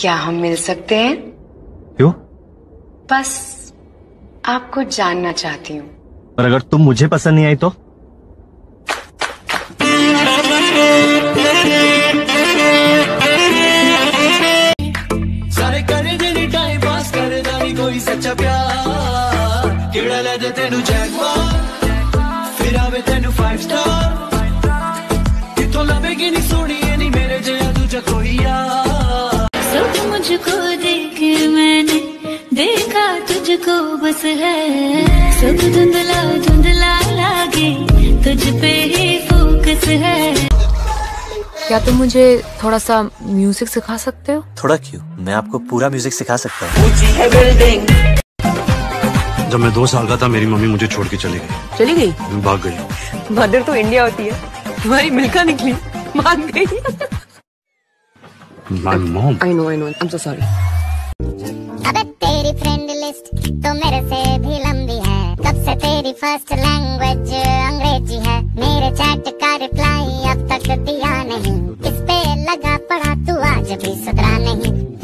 क्या हम मिल सकते हैं? क्यों? बस आपको जानना चाहती हूँ। और अगर तुम मुझे पसंद नहीं आई तो? सारे करे तेरी टाइम पास करे दानी कोई सच्चा प्यार किड़ा ले दे तेनू जैकपॉट फिर आवे तेनू 5 स्टार कितों लवेगी नहीं सोनी नहीं मेरे जया तुझे कोई यार। सब मुझको देख मैंने देखा तुझको बस है सब धुंधला धुंधला लागे तुझ पे ही फोकस है। क्या तुम मुझे थोड़ा सा म्यूजिक सिखा सकते हो? थोड़ा क्यों, मैं आपको पूरा म्यूजिक सिखा सकता हूँ। जब मैं 2 साल का था मेरी मम्मी मुझे छोड़ के चली गई। चली गई? मैं भाग गई। मदर तो इंडिया होती है, तुम्हारी मिल्का निकली, मान गई। My mom. I know, I'm so sorry. अबे तेरी फ्रेंड लिस्ट तो मेरे से भी लंबी है, कब से तेरी फर्स्ट लैंग्वेज अंग्रेजी है, मेरे चैट का रिप्लाई अब तक दिया नहीं, इस पे लगा पड़ा तू आज भी सुधरा नहीं।